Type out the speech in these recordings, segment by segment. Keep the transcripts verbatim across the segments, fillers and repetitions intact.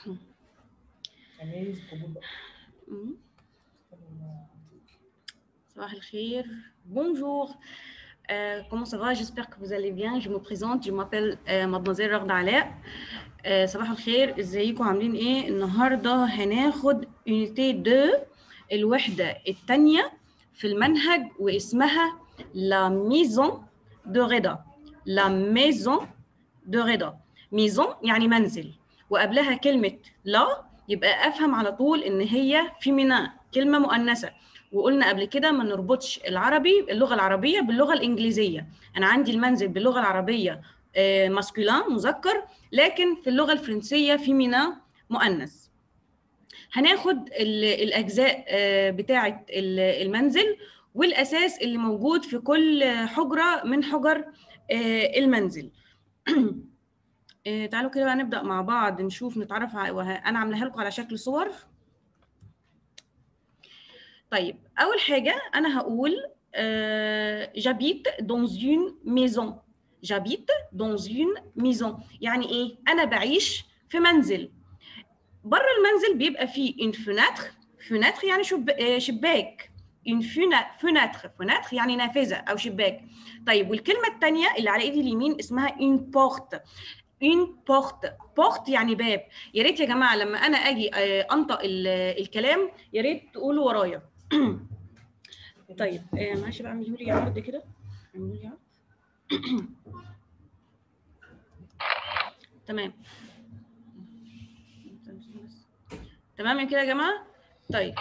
صباح الخير. Bonjour. Euh, comment ça va? J'espère que vous allez bien. Je me présente. Je m'appelle euh, Mademoiselle رغدة علاء. euh, صباح الخير. ازيكم عاملين ايه؟ النهارده هناخد unité deux الوحدة الثانية في المنهج واسمها La maison de Reda. La maison de Reda. maison يعني منزل وقبلها كلمة لا يبقى افهم على طول ان هي فيمينا كلمة مؤنثة. وقلنا قبل كده ما نربطش العربي اللغه العربيه باللغه الانجليزيه. انا عندي المنزل باللغه العربيه ماسكولين مذكر، لكن في اللغه الفرنسيه فيمينا مؤنث. هناخد الاجزاء بتاعه المنزل والاساس اللي موجود في كل حجره من حجر المنزل. تعالوا كده بقى نبدا مع بعض نشوف نتعرف. انا عاملاها لكم على شكل صور. طيب أول حاجة أنا هقول j'habite dans une maison. j'habite dans une maison يعني إيه؟ أنا بعيش في منزل. بره المنزل بيبقى فيه une fenêtre. fenêtre يعني شب... شباك. une fenêtre. fenêtre يعني نافذة أو شباك. طيب والكلمة الثانية اللي على إيدي اليمين اسمها une porte. une porte. porte يعني باب. يا ريت يا جماعة لما أنا أجي أنطق الكلام يا ريت تقولوا ورايا. طيب آه معلش بقى اعملوا لي عرض كده. اعملوا لي عرض. تمام تمام كده يا جماعه. طيب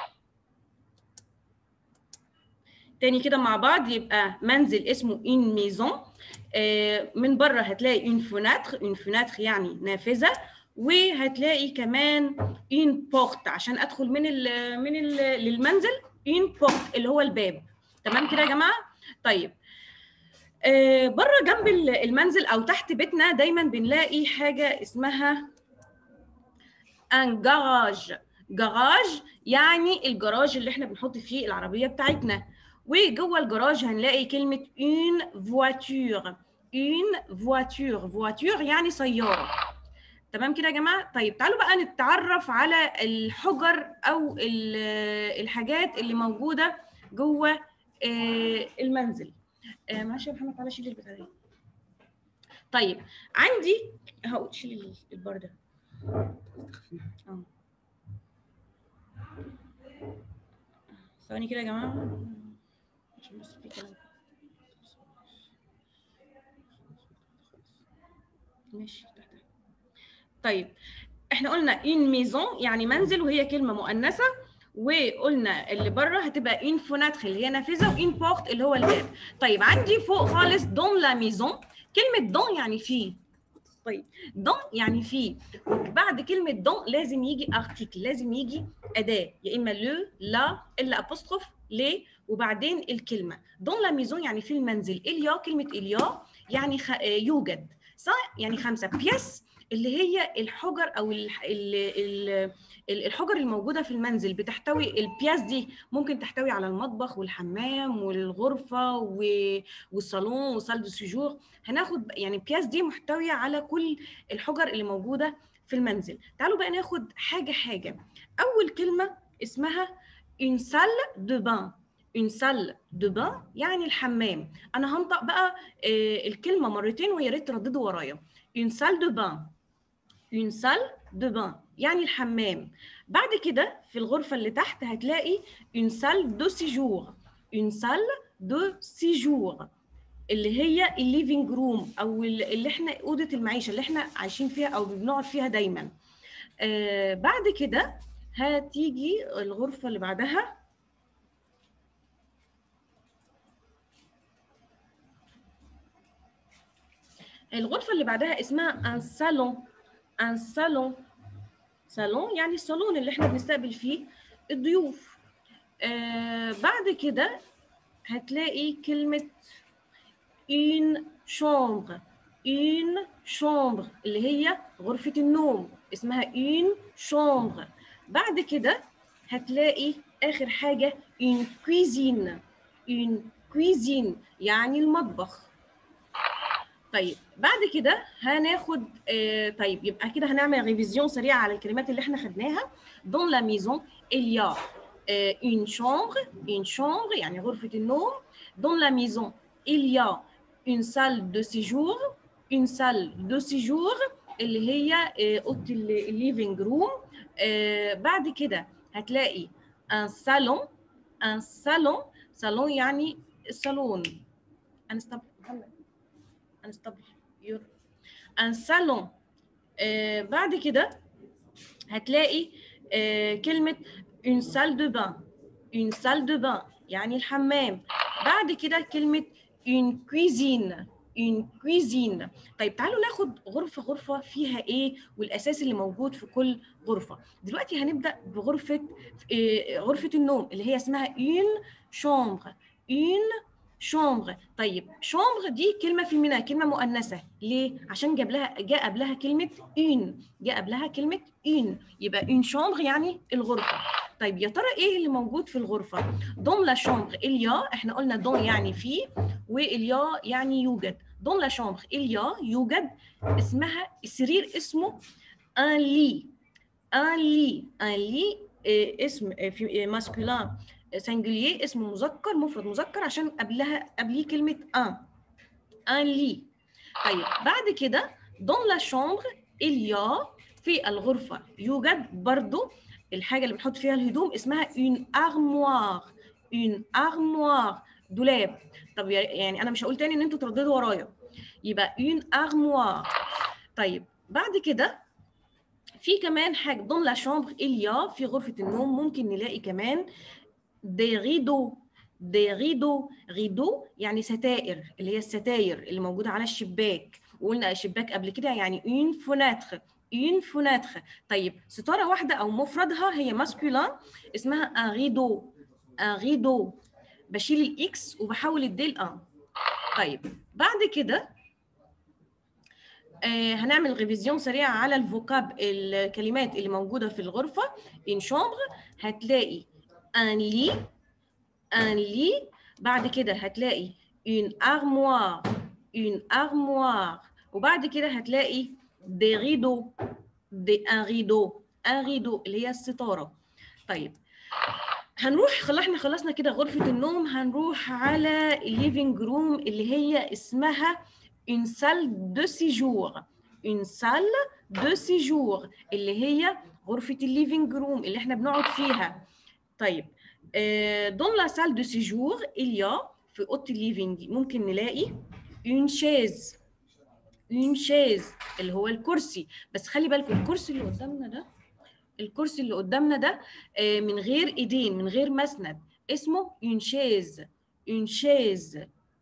تاني كده مع بعض يبقى منزل اسمه une maison. آه من بره هتلاقي une fenêtre. une fenêtre يعني نافذه، وهتلاقي كمان une porte عشان ادخل من ال من ال للمنزل. une porte اللي هو الباب. تمام كده يا جماعه. طيب آه بره جنب المنزل او تحت بيتنا دايما بنلاقي حاجه اسمها ان جراج. جراج يعني الجراج اللي احنا بنحط فيه العربيه بتاعتنا، وجوه الجراج هنلاقي كلمه une voiture. une voiture. voiture يعني سياره. تمام كده يا جماعه. طيب تعالوا بقى نتعرف على الحجر او الحاجات اللي موجوده جوه المنزل. معلش يا محمد تعالى شيل البتاع دي. طيب عندي هقول شيل البار ده. اه ثواني كده يا جماعه عشان بس في كلام. ماشي تحت. طيب احنا قلنا une maison يعني منزل وهي كلمه مؤنثه، وقلنا اللي بره هتبقى une fenêtre اللي هي نافذه وune porte اللي هو الباب. طيب عندي فوق خالص dans la maison. كلمه dans يعني فيه. طيب dans يعني فيه، وبعد كلمه dans لازم يجي article، لازم يجي اداه يا اما le la الا apostrophe les وبعدين الكلمه. dans la maison يعني في المنزل. اليا كلمه اليا يعني خ... يوجد. صح يعني خمسه. بيس اللي هي الحجر او ال ال الحجر الموجوده في المنزل بتحتوي. البياس دي ممكن تحتوي على المطبخ والحمام والغرفه والصالون وصال دو سيجور. هناخد يعني البياس دي محتويه على كل الحجر اللي موجوده في المنزل. تعالوا بقى ناخد حاجه حاجه. اول كلمه اسمها une salle de bain. une salle de bain يعني الحمام. انا هنطق بقى الكلمه مرتين ويا ريت ترددوا ورايا. une salle de bain. une salle de bain يعني الحمام. بعد كده في الغرفة اللي تحت هتلاقي une salle de séjour. une salle de séjour اللي هي الليفينج روم أو اللي احنا أوضة المعيشة اللي احنا عايشين فيها أو بنقعد فيها دايما. آه بعد كده هتيجي الغرفة اللي بعدها. الغرفة اللي بعدها اسمها un salon. un salon. صالون يعني الصالون اللي احنا بنستقبل فيه الضيوف. آه بعد كده هتلاقي كلمة une chambre. une chambre اللي هي غرفة النوم اسمها une chambre. بعد كده هتلاقي آخر حاجة une cuisine. une cuisine يعني المطبخ. طيب بعد كده هناخد آه طيب يبقى كده هنعمل ريفيزيون سريعه على الكلمات اللي احنا خدناها. دون لا ميزون il y a une chambre une chambre يعني غرفه النوم. دون لا ميزون il y a une salle de séjour une salle de séjour اللي هي آه اوضه الليفينج روم. آه بعد كده هتلاقي un salon un salon salon يعني الصالون. انستبل انستبل يور ان صالون. آه بعد كده هتلاقي آه كلمه اون سال دو بان اون سال دو بان يعني الحمام. بعد كده كلمه اون كويزين اون كويزين. طيب تعالوا ناخد غرفه غرفه فيها ايه والاساس اللي موجود في كل غرفه. دلوقتي هنبدا بغرفه آه غرفه النوم اللي هي اسمها اون شامبر اون شامبر. طيب شامبر دي كلمه فيمينا كلمه مؤنثه. ليه؟ عشان جاب لها جاء قبلها كلمه اون جاء قبلها كلمه اون يبقى اون شامبر يعني الغرفه. طيب يا ترى ايه اللي موجود في الغرفه؟ دون لا شامبر اليا احنا قلنا دون يعني في واليا يعني يوجد. دون لا شامبر اليا يوجد اسمها السرير اسمه ان لي ان لي ان لي اسم في ماسكولين سنجليer اسمه مذكر مفرد مذكر عشان قبلها قبليه كلمه ان ان لي. طيب بعد كده دون لا شامبر اليا في الغرفه يوجد برضو الحاجه اللي بنحط فيها الهدوم اسمها اون ارموار اون ارموار دولاب. طب يعني انا مش هقول تاني ان انتوا ترددوا ورايا يبقى اون ارموار. طيب بعد كده في كمان حاجه دون لا شامبر اليا في غرفه النوم ممكن نلاقي كمان دي ريدو دي ريدو ريدو يعني ستائر اللي هي الستاير اللي موجوده على الشباك. وقلنا الشباك قبل كده يعني اون فوناتر اون فوناتر. طيب ستاره واحده او مفردها هي ماسكولين اسمها ان ريدو ان ريدو. بشيل الاكس وبحول الديل ان. طيب بعد كده آه هنعمل ريفيزيون سريعه على الفوكاب الكلمات اللي موجوده في الغرفه. ان شامبر هتلاقي ان لي un lit. بعد كده هتلاقي une armoire une armoire. وبعد كده هتلاقي des rideaux des un rideau un rideau اللي هي الستارة. طيب هنروح خلاص احنا خلصنا كده غرفة النوم. هنروح على الليفينج روم اللي هي اسمها une salle de séjour une salle de séjour اللي هي غرفة الليفينج روم اللي احنا بنقعد فيها. طيب دون لا سال دو سيجور اليا في اوضه الليفينج ممكن نلاقي اون شيز اون شيز اللي هو الكرسي. بس خلي بالكم الكرسي اللي قدامنا ده الكرسي اللي قدامنا ده من غير ايدين من غير مسند اسمه اون شيز اون شيز.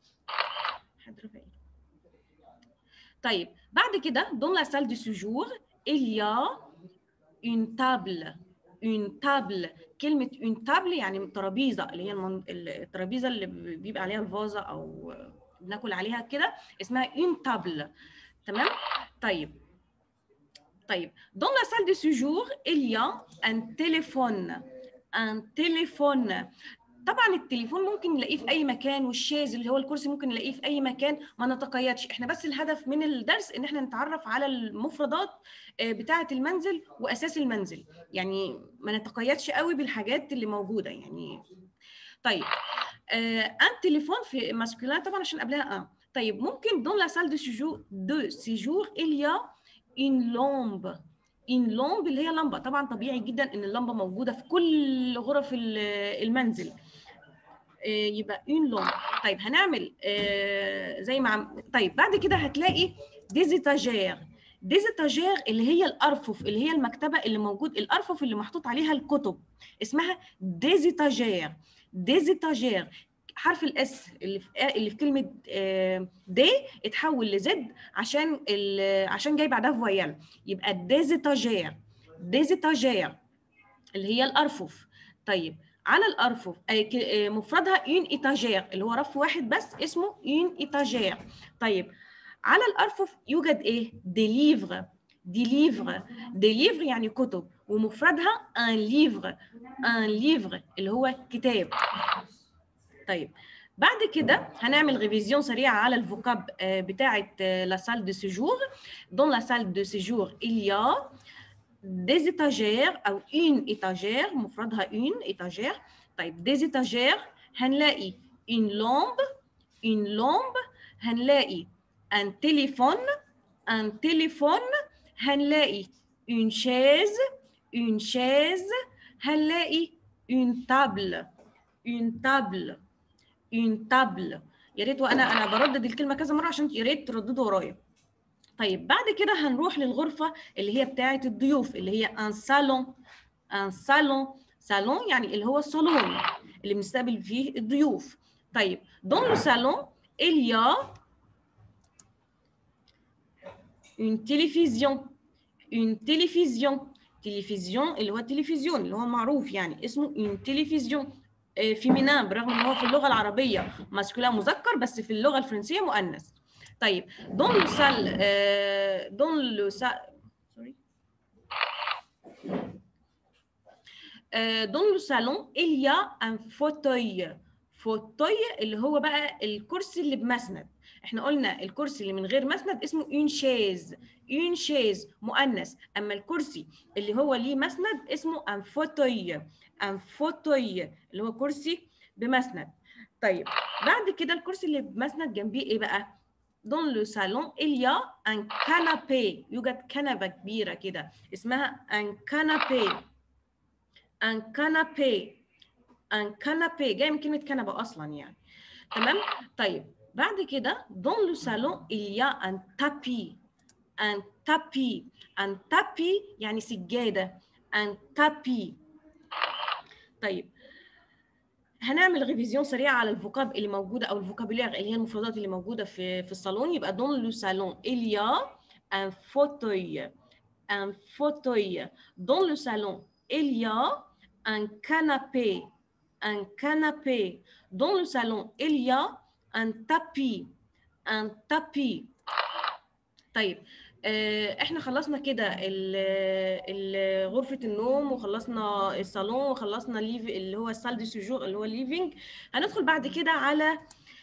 طيب بعد كده دون لا سال دو سيجور اليا اون تابل اون تابل. كلمه اون تابل يعني ترابيزه اللي هي المن... الترابيزه اللي بيبقى عليها الفازه او بناكل عليها كده اسمها اون تابل. تمام. طيب طيب دون لا سال دو سيجور اليا ان تليفون ان تليفون. طبعا التليفون ممكن نلاقيه في اي مكان والشاز اللي هو الكرسي ممكن نلاقيه في اي مكان ما نتقيدش. احنا بس الهدف من الدرس ان احنا نتعرف على المفردات بتاعه المنزل واساس المنزل يعني ما نتقيدش قوي بالحاجات اللي موجوده يعني. طيب ان تليفون في ماسكولين طبعا عشان قبلها ان. طيب ممكن دون لا سال دو سيجور دو سيجور اليا اون لامب ان لامب اللي هي لمبه. طبعا طبيعي جدا ان اللمبه موجوده في كل غرف المنزل يبقى اون لامب. طيب هنعمل زي ما عم... طيب بعد كده هتلاقي ديزيتاجير ديزيتاجير اللي هي الارفف اللي هي المكتبه اللي موجود الارفف اللي محطوط عليها الكتب اسمها ديزيتاجير ديزيتاجير. حرف الاس اللي في اللي في كلمه دي اتحول لزد عشان عشان جاي بعدها فويال يبقى ديزيتاجير ديزيتاجير اللي هي الارفف. طيب على الارفف مفردها اون ايتاجير اللي هو رف واحد بس اسمه اون ايتاجير. طيب على الارفف يوجد ايه؟ دي ليفر دي ليفر دي ليفر يعني كتب ومفردها ان ليفر ان ليفر اللي هو كتاب. طيب بعد كده هنعمل ريفيزيون سريعه على الفوكاب بتاعه لا سال دو سيجور. دون لا سال دو سيجور il y a des étagères او une étagère مفردها une étagère. طيب des étagères هنلاقي une lampe une lampe هنلاقي un téléphone un téléphone هنلاقي une chaise une chaise هنلاقي une table une table une table. يا ريت وانا انا بردد الكلمه كذا مره عشان يا ريت ترددوا ورايا. طيب بعد كده هنروح للغرفه اللي هي بتاعه الضيوف اللي هي ان صالون. ان صالون صالون يعني اللي هو الصالون اللي بنستقبل فيه الضيوف. طيب dans le salon il y a une télévision une télévision télévision اللي هو التلفزيون اللي هو معروف يعني اسمه une télévision فيمينان برغم ان هو في اللغه العربيه ماسكولين مذكر بس في اللغه الفرنسيه مؤنث. طيب dans le salle euh, dans le salle sorry euh, dans le salon il y a un fauteuil fauteuil اللي هو بقى الكرسي اللي بمسند. احنا قلنا الكرسي اللي من غير مسند اسمه une chaise une chaise مؤنث، اما الكرسي اللي هو ليه مسند اسمه un fauteuil un fauteuil اللي هو كرسي بمسند. طيب بعد كده الكرسي اللي بمسند جنبيه ايه بقى؟ dans le salon il y a un canapé يوجد كنبه كبيره كده اسمها un canapé un canapé un canapé جاي من كلمه كنبه اصلا يعني. تمام. طيب بعد كده dans le salon il y a un tapis un tapis un tapis يعني سجاده un tapis. طيب هنعمل ريفيزيون سريعه على الفوكاب اللي موجوده او الفوكابولير اللي هي المفردات اللي موجوده في في الصالون. يبقى dans le salon il y a un fauteuil un fauteuil dans le salon il y a un canapé un canapé dans le salon il y a un tapis un tapis. طيب احنا خلصنا كده غرفه النوم وخلصنا الصالون وخلصنا اللي هو السال دي سيجور اللي هو الليفينج. هندخل بعد كده على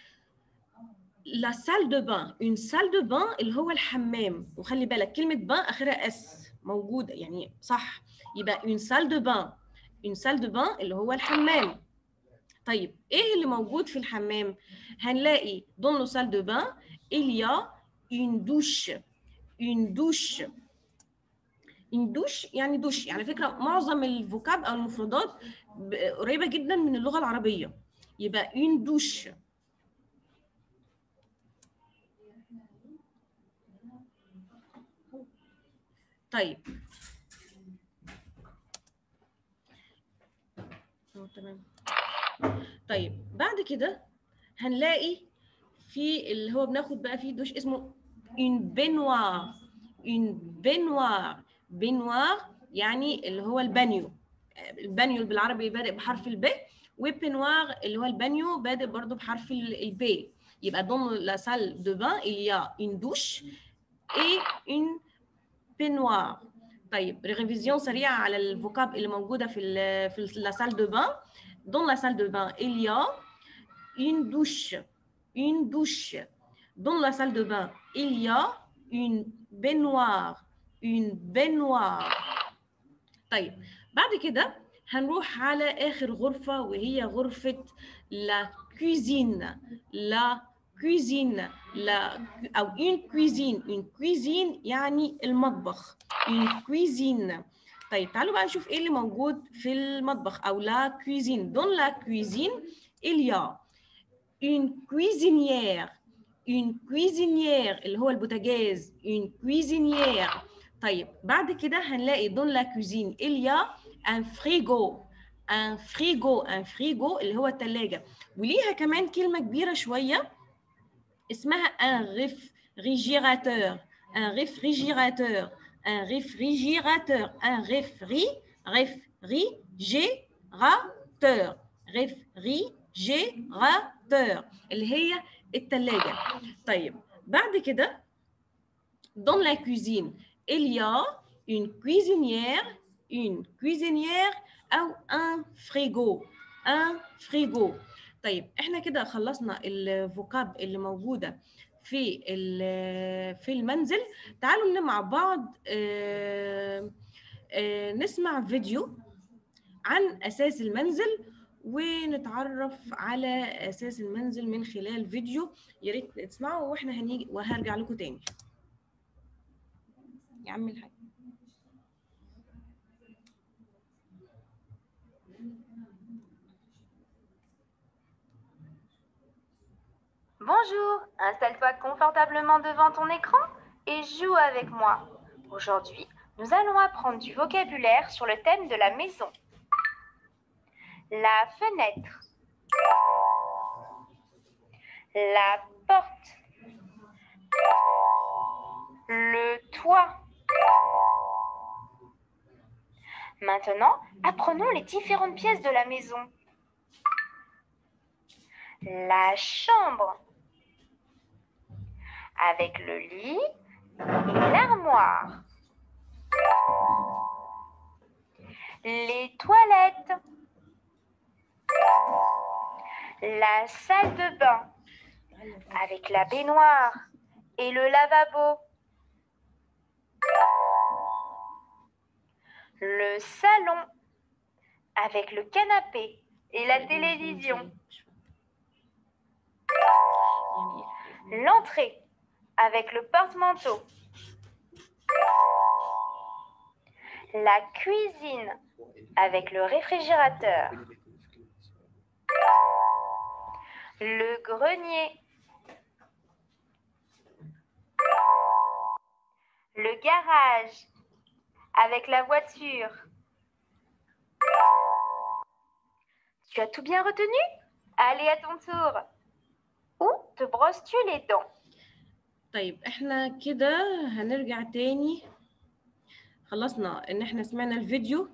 لا سال دو بان. اون سال دو بان اللي هو الحمام، وخلي بالك كلمه بان اخرها اس موجوده يعني صح، يبقى اون سال دو بان اون سال دو بان اللي هو الحمام. طيب ايه اللي موجود في الحمام؟ هنلاقي دون لو سال دو بان il y a une douche une douche une douche يعني دوش. يعني فكره معظم الفوكاب او المفردات قريبه جدا من اللغه العربيه، يبقى une douche. طيب تمام. طيب بعد كده هنلاقي في اللي هو بناخد بقى فيه دوش اسمه une baignoire une baignoire baignoire يعني اللي هو البانيو. البانيو بالعربي بادئ بحرف الب، وبينوار اللي هو البانيو بادئ برضو بحرف البي. يبقى dans la salle de bain il y a une douche et une baignoire. طيب ريفيزيون سريعه على الفوكاب اللي موجوده في ال في la salle de bain. dans la salle de bain il y a une douche une douche. dans la salle de bain il y a une baignoire une baignoire. طيب بعد كده هنروح على آخر غرفة وهي غرفة لا كوزين. لا كوزين لا أو une cuisine une cuisine يعني المطبخ une cuisine. طيب تعالوا بقى نشوف إيه اللي موجود في المطبخ أو لا كوزين. dans la cuisine il y a une cuisinière une cuisinière اللي هو البوتاجاز une cuisinière. طيب بعد كده هنلاقي dans la cuisine il y a un frigo un frigo un frigo اللي هو الثلاجة، وليها كمان كلمة كبيرة شوية اسمها un réfrigérateur un réfrigérateur un réfrigérateur un réfri réfrigérateur réfrigérateur اللي هي الثلاجة. طيب بعد كده dans la cuisine il y a une cuisinière une cuisinière أو un frigo un frigo. طيب طيب احنا كده خلصنا الفوكاب اللي موجوده في في المنزل. تعالوا لنا مع بعض آه آه نسمع فيديو عن اساس المنزل ونتعرف على اساس المنزل من خلال فيديو. يا ريت تسمعوا واحنا هنيجي وهرجع لكم تاني يا عم الحاج. Bonjour, installe-toi confortablement devant ton écran et joue avec moi. Aujourd'hui, nous allons apprendre du vocabulaire sur le thème de la maison. La fenêtre, la porte, le toit. Maintenant, apprenons les différentes pièces de la maison. La chambre, avec le lit et l'armoire. Les toilettes, la salle de bain, avec la baignoire et le lavabo. Le salon, avec le canapé et la télévision. L'entrée, avec le porte-manteau. La cuisine, avec le réfrigérateur. Le grenier. Le garage, avec la voiture. Tu as tout bien retenu? Allez à ton tour. Où te brosses-tu les dents? طيب احنا كده هنرجع تاني. خلصنا ان احنا سمعنا الفيديو.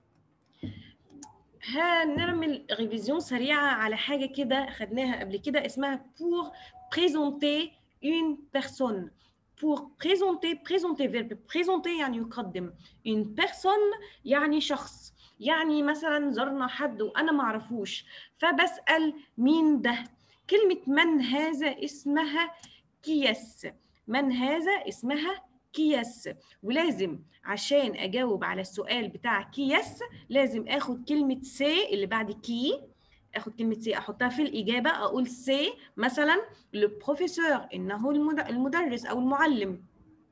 هنعمل ريفيزيون سريعة على حاجة كده خدناها قبل كده اسمها pour présenter une personne. pour présenter présenter verbe présenter يعني يقدم. une personne يعني شخص. يعني مثلا زرنا حد وانا ما اعرفوش فبسأل مين ده. كلمة من هذا اسمها كيس. من هذا اسمها كيس. ولازم عشان اجاوب على السؤال بتاع كيس لازم اخد كلمة سي اللي بعد كي. اخد كلمة سي احطها في الاجابة اقول سي مثلا لو بروفيسور انه المدرس او المعلم.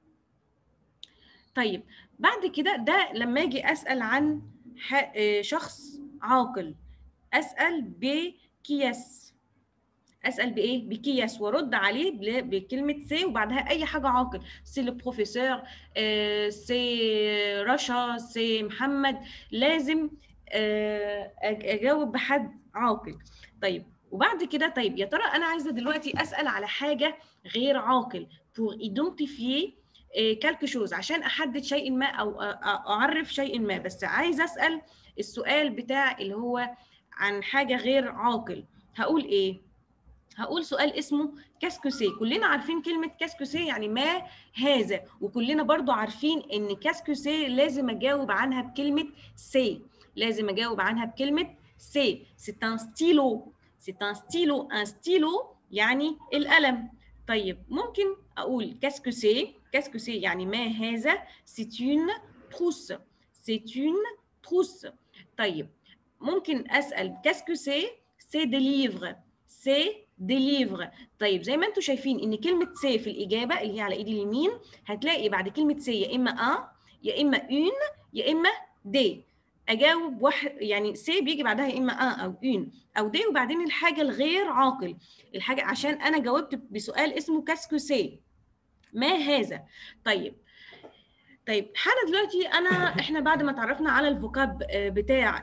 طيب بعد كده ده لما اجي اسأل عن شخص عاقل اسأل بكيس. اسال بايه؟ بكيس وارد عليه بكلمه سي وبعدها اي حاجه عاقل. سي لو بروفيسور، آه، سي رشا، سي محمد. لازم آه، اجاوب بحد عاقل. طيب وبعد كده طيب يا ترى انا عايزه دلوقتي اسال على حاجه غير عاقل pour identifier quelque chose عشان احدد شيء ما او اعرف شيء ما. بس عايزه اسال السؤال بتاع اللي هو عن حاجه غير عاقل. هقول ايه؟ هقول سؤال اسمه كاسكوسي. كلنا عارفين كلمة كاسكوسي يعني ما هذا، وكلنا برضو عارفين ان كاسكوسي لازم اجاوب عنها بكلمة سي. لازم اجاوب عنها بكلمة سي. c'est un stylo. c'est un stylo. un stylo يعني القلم. طيب ممكن اقول كاسكوسي. كاسكوسي يعني ما هذا. c'est une trousse. c'est une trousse. طيب ممكن اسأل كاسكوسي c'est des livres. c'est des livres. طيب زي ما انتم شايفين ان كلمه سي في الاجابه اللي هي على ايدي اليمين هتلاقي بعد كلمه سي يا اما ان يا اما اون يا اما دي. اجاوب واحد يعني سي بيجي بعدها يا اما ان او اون او دي وبعدين الحاجه الغير عاقل. الحاجه عشان انا جاوبت بسؤال اسمه كاسكو سي ما هذا. طيب طيب حالا دلوقتي انا احنا بعد ما تعرفنا على الفوكاب بتاع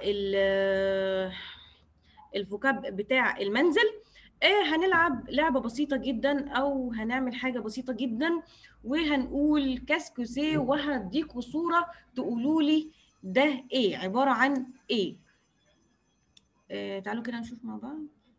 الفوكاب بتاع المنزل هنلعب لعبة بسيطة جدا أو هنعمل حاجة بسيطة جدا وهنقول كاسكوسي وهديكوا صورة تقولوا لي ده إيه عبارة عن إيه. آه تعالوا كده نشوف مع بعض.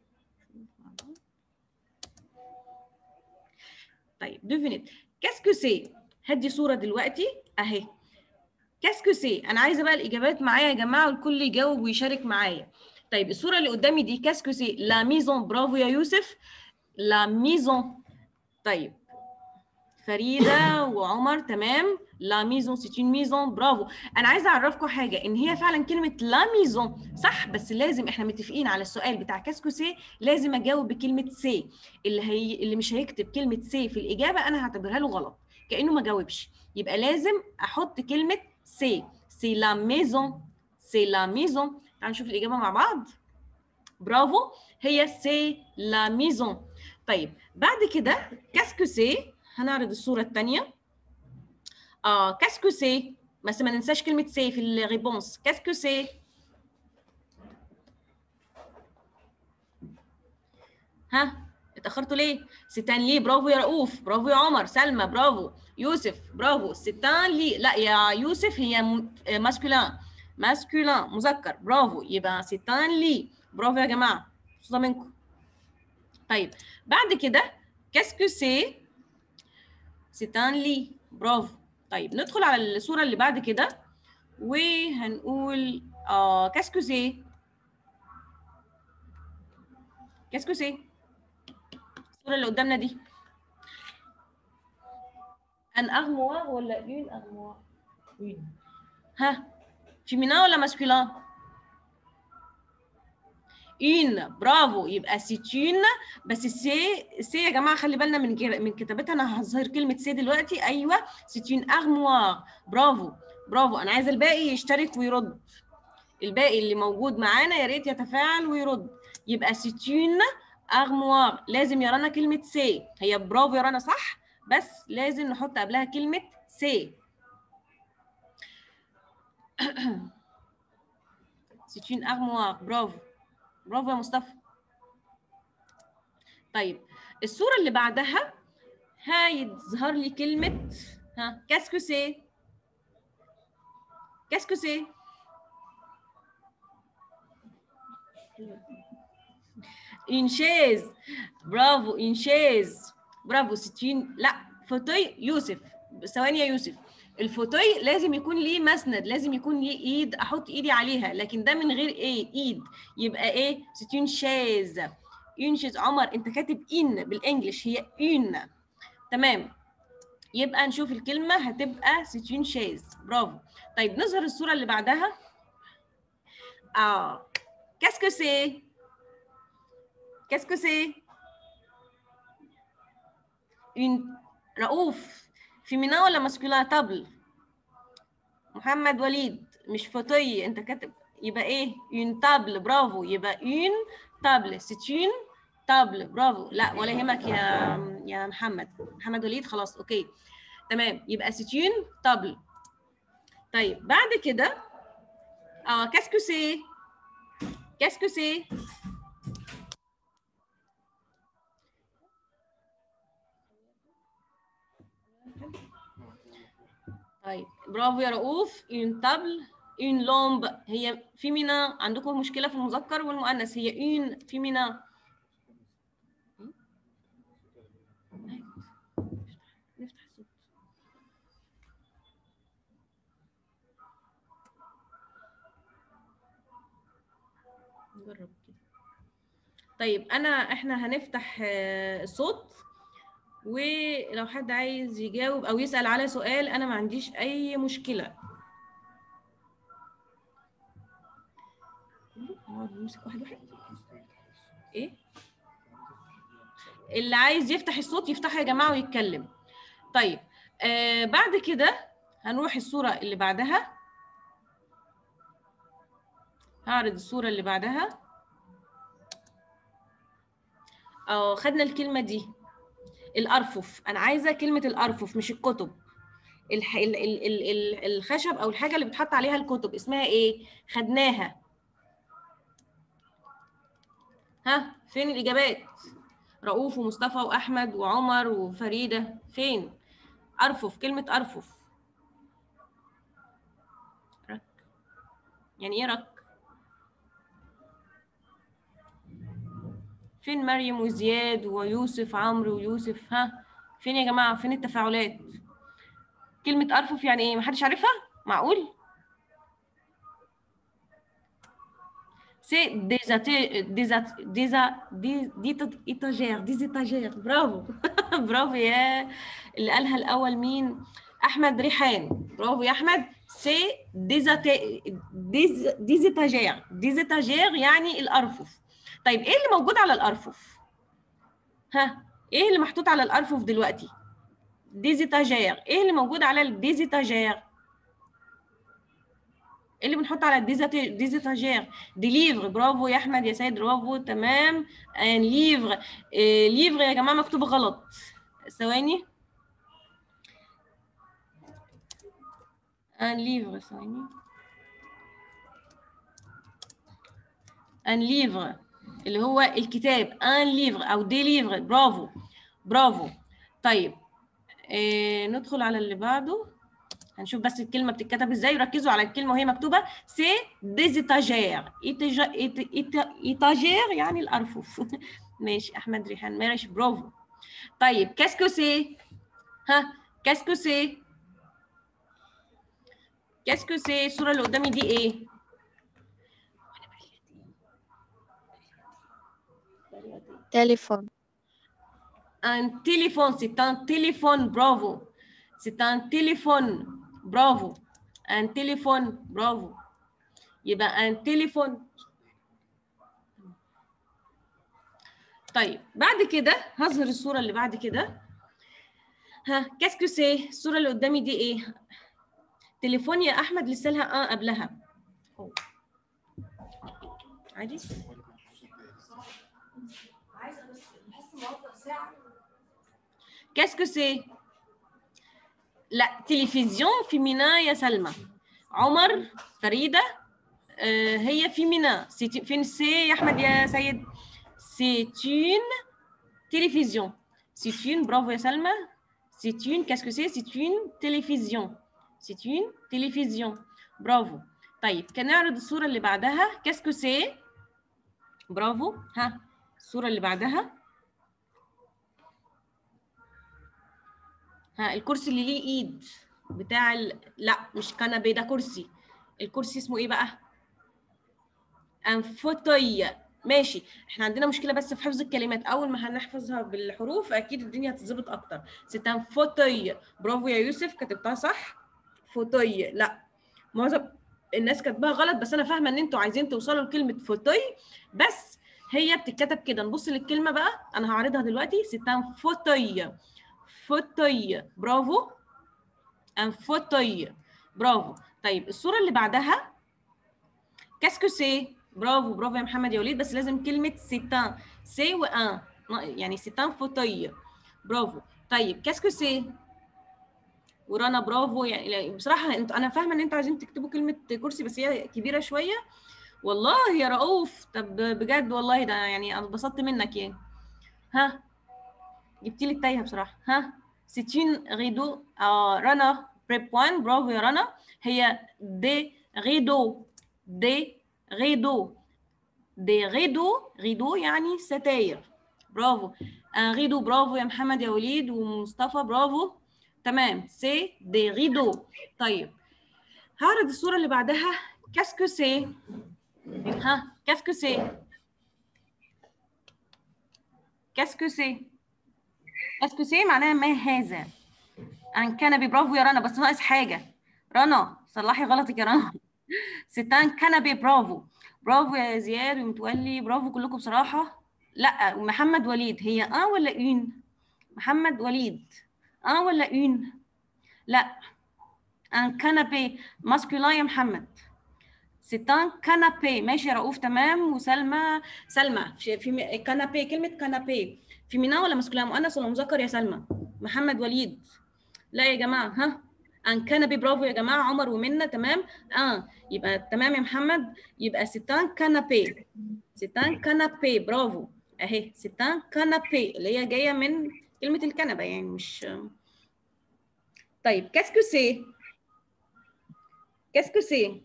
طيب ديفينيت كاسكوسي. هدي صورة دلوقتي أهي. كاسكوسي. أنا عايزة بقى الإجابات معايا يا جماعة والكل يجاوب ويشارك معايا. طيب الصوره اللي قدامي دي كاسكو سي لا ميزون. برافو يا يوسف، لا ميزون. طيب فريده وعمر تمام. لا ميزون سي اون ميزون، برافو. انا عايزه اعرفكم حاجه، ان هي فعلا كلمه لا ميزون صح، بس لازم احنا متفقين على السؤال بتاع كاسكو سي لازم اجاوب بكلمه سي. اللي هي اللي مش هيكتب كلمه سي في الاجابه انا هعتبرها له غلط، كانه ما جاوبش. يبقى لازم احط كلمه سي. سي لا ميزون، سي لا ميزون. تعالوا نشوف الاجابه مع بعض. برافو، هي سي لا ميزون. طيب بعد كده كاسكو سي، هنعرض الصوره الثانيه. اه كاسكو سي، بس ما ننساش كلمه سي في الريبونس. كاسكو سي؟ ها اتاخرتوا ليه؟ ستان لي. برافو يا رؤوف، برافو يا عمر. سلمى برافو. يوسف برافو. ستان لي. لا يا يوسف هي ماسكولان، ماسكولان مذكر. برافو، يبقى ستان لي. برافو يا جماعه، مبسوطه منكم. طيب بعد كده كاسكو سي؟ ستان لي. برافو. طيب ندخل على الصوره اللي بعد كده وهنقول اه كاسكو سي؟ كاسكو سي؟ الصوره اللي قدامنا دي ان ارموار ولا اون ارموار؟ اون. ها فيمينا ولا ماسكولين؟ اون. برافو، يبقى سيتون. بس سي سي يا جماعه خلي بالنا من من كتابتها. انا هظهر كلمه سي دلوقتي. ايوه سيتون ارموار. برافو برافو. انا عايزه الباقي يشترك ويرد. الباقي اللي موجود معانا يا ريت يتفاعل ويرد. يبقى سيتون ارموار. لازم يا رنا كلمه سي. هي برافو يا رنا صح، بس لازم نحط قبلها كلمه سي. سيتون ارموار. برافو برافو يا مصطفى. طيب الصوره اللي بعدها هيظهر لي كلمه ها كاسكو سي؟ كاسكو سي؟ une chaise. برافو une chaise. برافو ستين. لا فوتوي. يوسف ثواني يا يوسف. الفوتوي لازم يكون ليه مسند، لازم يكون ليه ايد احط ايدي عليها، لكن ده من غير ايه ايد. يبقى ايه ستين شاز. une chaise. عمر انت كاتب ان بالانجلش، هي une. تمام، يبقى نشوف الكلمه هتبقى ستين شاز. برافو. طيب نظهر الصوره اللي بعدها. اه كاسكو سي؟ Qu'est-ce que c'est? Une رؤوف فيمينا ولا ماسكولا؟ طبل. محمد وليد مش فوتوي انت كاتب، يبقى ايه؟ une table. برافو، يبقى une table. c'est une table. برافو. لا ولا يهمك يا يا محمد. محمد وليد خلاص اوكي تمام، يبقى c'est une table. طيب بعد كده اه qu'est-ce que c'est؟ qu'est-ce que c'est؟ طيب برافو يا رؤوف. une table une lampe. هي فيمينا. عندكم مشكله في المذكر والمؤنث، هي une فيمينا. نفتح الصوت. نجرب كده. طيب انا احنا هنفتح الصوت، ولو حد عايز يجاوب او يسال على سؤال انا ما عنديش اي مشكله. نمسك واحد واحد. ايه اللي عايز يفتح الصوت يفتحه يا جماعه ويتكلم. طيب آه بعد كده هنروح الصوره اللي بعدها. هعرض الصوره اللي بعدها. اه خدنا الكلمه دي الارفف. انا عايزه كلمه الارفف مش الكتب. الح... ال... ال... ال... ال... الخشب او الحاجه اللي بتحط عليها الكتب اسمها ايه؟ خدناها. ها فين الاجابات؟ رؤوف ومصطفى واحمد وعمر وفريده. فين ارفف؟ كلمه ارفف رك. يعني ايه رك؟ فين مريم وزياد ويوسف؟ عمرو ويوسف. ها فين يا جماعه؟ فين التفاعلات؟ كلمه ارفف يعني ايه؟ محدش عارفها؟ معقول؟ C'est des até- des at- des a- des des étagères des étagères. برافو برافو يا اللي قالها الأول مين؟ أحمد ريحان. برافو يا أحمد. سي des até- des des étagères des étagères يعني الأرفف. طيب إيه اللي موجود على الأرفف؟ ها إيه اللي محطوط على الأرفف دلوقتي؟ des étagères. إيه اللي موجود على ال des étagères؟ اللي بنحط على الديزيتاجير دي ليفر. برافو يا احمد يا سيد، برافو تمام. ان ليفر. إيه ليفر يا جماعه مكتوب غلط، ثواني. ان ليفر، ثواني. ان ليفر اللي هو الكتاب، ان ليفر او دي ليفر. برافو برافو. طيب إيه ندخل على اللي بعده، هنشوف بس الكلمه بتتكتب ازاي. ركزوا على الكلمه وهي مكتوبه. سي ديزيتاجير. ايتاجير يعني الارفف. ماشي احمد ريحان، ماشي برافو. طيب كاسكو سي؟ ها كاسكو سي؟ كاسكو سي؟ الصوره اللي قدامي دي ايه؟ تليفون. ان تليفون. سي ان تليفون. برافو. سي ان تليفون. برافو. ان تليفون. برافو. يبقى ان تليفون. طيب بعد كده هظهر الصوره اللي بعد كده. ها كاسكو سي؟ الصوره اللي قدامي دي ايه؟ تليفون يا احمد، لسه لها اه قبلها. أوه. عادي. عايزه بس نحس موضوع ساعه. كاسكو سي؟ لا تلفزيون فيمينا يا سلمى. عمر، فريده، آه هي فيمينا. فين سي يا احمد يا سيد؟ سي اون تلفزيون. سي اون. برافو يا سلمى. سي اون. كاسكو سي؟ سي اون تلفزيون. سي اون تلفزيون. برافو. طيب كنعرض الصوره اللي بعدها. كاسكو سي؟ برافو. ها الصوره اللي بعدها. ها الكرسي اللي ليه ايد بتاع ال... لا مش كنبه، ده كرسي. الكرسي اسمه ايه بقى؟ ان فوتوي. ماشي. احنا عندنا مشكله بس في حفظ الكلمات، اول ما هنحفظها بالحروف اكيد الدنيا هتتظبط اكتر. سيت ان فوتوي. برافو يا يوسف، كتبتها صح. فوتوي. لا معظم الناس كاتباها غلط، بس انا فاهمه ان انتوا عايزين توصلوا لكلمه فوتوي، بس هي بتتكتب كده. نبص للكلمه بقى، انا هعرضها دلوقتي. سيت ان فوتوي. فوتوي. برافو. ان فوتوي. برافو. طيب الصوره اللي بعدها. كاسكو سي؟ برافو برافو يا محمد يا وليد، بس لازم كلمه سيتان. سي وان يعني سيتان فوتوي. برافو. طيب كاسكو سي؟ ورانا برافو. يعني بصراحه انت انا فاهمه ان انتوا عايزين تكتبوا كلمه كرسي، بس هي كبيره شويه. والله يا رؤوف، طب بجد والله ده يعني انا اتبسطت منك يعني. ها جبتي لي التايهه بصراحه. ها سيتين غيدو. آه رنا بريب وان. برافو يا رنا. هي دي غيدو. دي غيدو. دي غيدو. غيدو يعني ستاير. برافو. ان غيدو. برافو يا محمد يا وليد ومصطفى. برافو تمام. سي دي غيدو. طيب هعرض الصوره اللي بعدها. كاسكو سي؟ ها كاسكو سي؟ كاسكو سي؟ كاسكو سي معناها ما هذا. ان كنبي. برافو يا رنا، بس ناقص حاجه. رنا صلحي غلطك يا رنا. ستان كنبي. برافو برافو يا زياد ومتولي. برافو كلكم بصراحه. لا محمد وليد، هي اه ولا اون؟ محمد وليد اه ولا اون؟ لا ان كنبي ماسكولين يا محمد. ستان كنبي. ماشي يا رؤوف تمام. وسلمى. سلمى في, في كنبي. كلمه كنبي فيمينا ولا ماسكولين، مؤنث ولا مذكر يا سلمى؟ محمد وليد. لا يا جماعه. ها ان كنبي. برافو يا جماعه. عمر ومنى تمام. اه يبقى تمام يا محمد. يبقى ستان كنبي. ستان كنبي. برافو اهي. ستان كنبي اللي هي جايه من كلمه الكنبه يعني مش. طيب كاسكو سي؟ كاسكو سي؟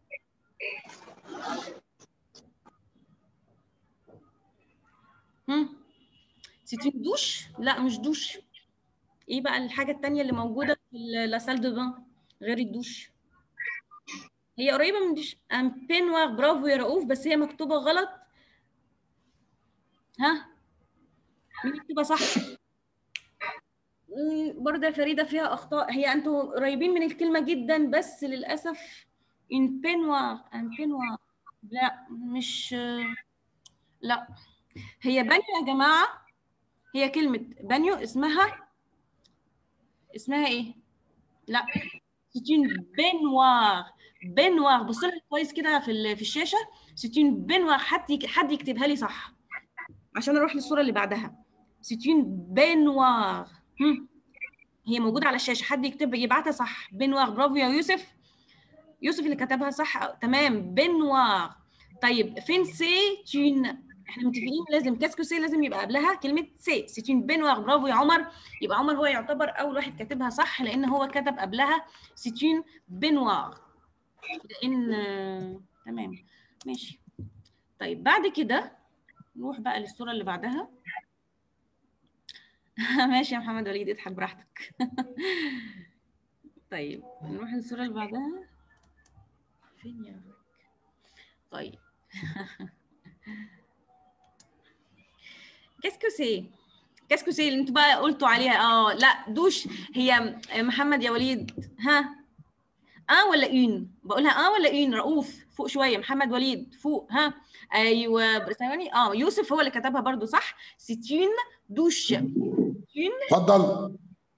هم سيتي دوش؟ لا مش دوش. ايه بقى الحاجه الثانيه اللي موجوده في لا سال دو بان غير الدوش؟ هي قريبه من ديش ان بينوار. برافو يا رؤوف، بس هي مكتوبه غلط. ها مين يكتبها صح؟ برضه يا فريده فيها اخطاء. هي انتوا قريبين من الكلمه جدا بس للاسف ان بينوار. ان بينوار لا مش لا. هي بانيو يا جماعه. هي كلمه بانيو اسمها اسمها ايه؟ لا ستين بينوار. بينوار بصوا لها كويس كده في في الشاشه. ستين بينوار. حد حد يكتبها لي صح عشان اروح للصوره اللي بعدها. ستين بينوار. هي موجوده على الشاشه، حد يكتب يبعتها صح. بينوار. برافو يا يوسف. يوسف اللي كتبها صح تمام. بينوار. طيب فين سي تون؟ احنا متفقين لازم كاسكو سي لازم يبقى قبلها كلمه سي. ستين بينوار. برافو يا عمر. يبقى عمر هو يعتبر اول واحد كاتبها صح لان هو كتب قبلها ستين بينوار. لان آه... تمام ماشي. طيب بعد كده نروح بقى للصوره اللي بعدها. ماشي يا محمد وليد اضحك براحتك. طيب نروح للصوره اللي بعدها. فين يا فرق؟ طيب كاسكو سي. كاسكو سي اللي انتوا بقى قلتوا عليها. اه لا دوش. هي محمد يا وليد ها اه ولا اين؟ بقولها اه ولا اين؟ رؤوف فوق شويه. محمد وليد فوق. ها ايوه ثواني. اه يوسف هو اللي كتبها برضو صح. ستين دوش. ستين. اتفضل.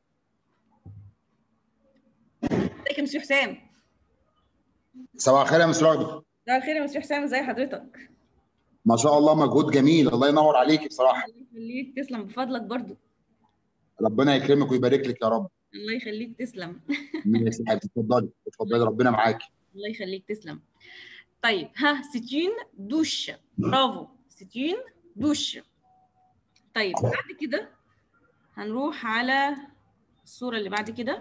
ازيك يا مسيو حسام؟ صباح الخير يا مس راجل. صباح الخير يا مسيو حسام، ازي حضرتك؟ ما شاء الله مجهود جميل، الله ينور عليكي بصراحه. الله يخليك تسلم بفضلك برضو. ربنا يكرمك ويبارك لك يا رب. الله يخليك تسلم. ماشي يا حبيبتي اتفضلي اتفضلي ربنا معاكي. الله يخليك تسلم. طيب ها ستين دوش. برافو ستين دوش. طيب بعد كده هنروح على الصورة اللي بعد كده.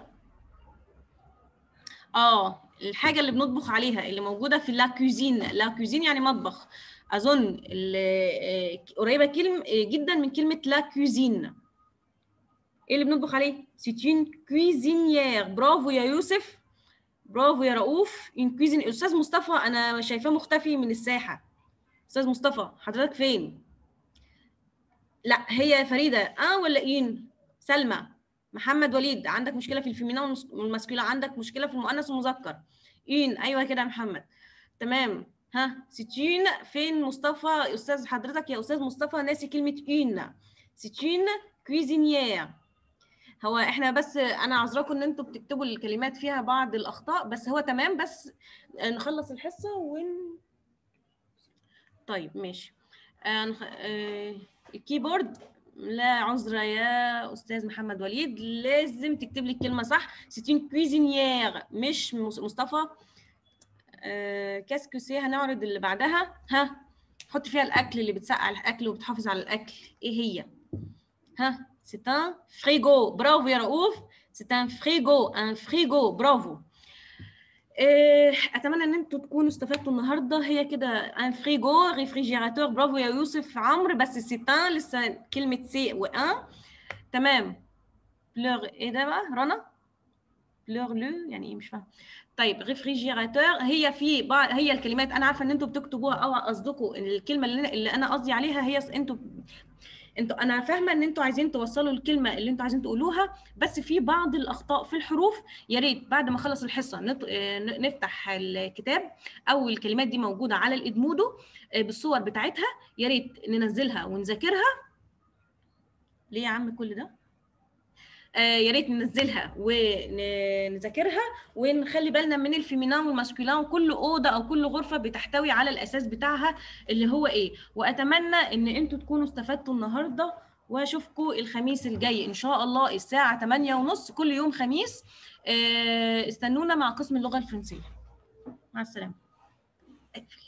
اه الحاجة اللي بنطبخ عليها اللي موجودة في لا كوزين. لا كوزين يعني مطبخ. أظن قريبة كلمة جدا من كلمة لا كوزين. ايه اللي بنطبخ عليه؟ ستين كويزينيير. برافو يا يوسف. برافو يا رؤوف. ان كويزين. استاذ مصطفى انا شايفاه مختفي من الساحه. استاذ مصطفى حضرتك فين؟ لا هي فريده اه ولا ان؟ سلمى. محمد وليد عندك مشكله في الفيمينا والماسكولا، عندك مشكله في المؤنث والمذكر. ان ايوه كده يا محمد تمام. ها ستين فين مصطفى؟ استاذ حضرتك يا استاذ مصطفى ناسي كلمه ان. ستين كويزينيير. هو احنا بس انا عذراكم ان انتوا بتكتبوا الكلمات فيها بعض الاخطاء بس هو تمام. بس نخلص الحصه ون طيب ماشي. آه آه الكيبورد لا عذر يا استاذ محمد وليد، لازم تكتب لي الكلمه صح. ستين كويزينيير مش مصطفى. آه كاسكو سي. هنعرض اللي بعدها. ها حط فيها الاكل اللي بتسقع الاكل وبتحافظ على الاكل. ايه هي؟ ها c'est un frigo. برافو يا رؤوف. c'est un frigo. un frigo. برافو. اتمنى ان انتوا تكونوا استفدتوا النهارده. هي كده un frigo réfrigérateur. برافو يا يوسف عمرو. بس c'est un لسه كلمه سي وان. تمام. بلور ايه ده بقى رنا؟ بلور لو يعني ايه مش فاهم. طيب ريفريجيراتور. هي في بعض هي الكلمات انا عارفه ان انتوا بتكتبوها او قصدكم الكلمه اللي, اللي انا قصدي عليها هي انتوا انتوا انا فاهمه ان انتوا عايزين توصلوا الكلمه اللي انتوا عايزين تقولوها بس في بعض الاخطاء في الحروف. يا ريت بعد ما اخلص الحصه نط... نفتح الكتاب او الكلمات دي موجوده على الادمودو بالصور بتاعتها. يا ريت ننزلها ونذاكرها. ليه يا عم كل ده؟ آه يا ريت ننزلها ونذاكرها ونخلي بالنا من الفيمينان والماسكولان. وكل اوضه او كل غرفه بتحتوي على الاساس بتاعها اللي هو ايه. واتمنى ان انتوا تكونوا استفدتوا النهارده واشوفكم الخميس الجاي ان شاء الله الساعه ثمانية ونص كل يوم خميس. آه استنونا مع قسم اللغه الفرنسيه. مع السلامه. اقفل.